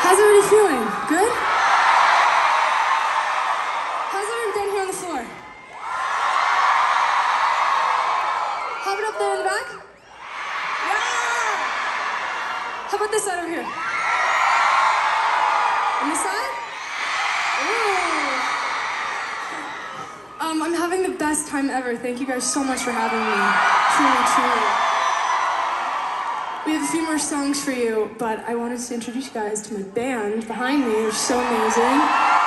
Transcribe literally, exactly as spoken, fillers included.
How's everybody feeling? Good? How's everyone down here on the floor? How about up there in the back? Yeah! How about this side over here? On this side? Ooh. Um, I'm having the best time ever. Thank you guys so much for having me. Truly, truly. We have a few more songs for you, but I wanted to introduce you guys to my band behind me. They're so amazing.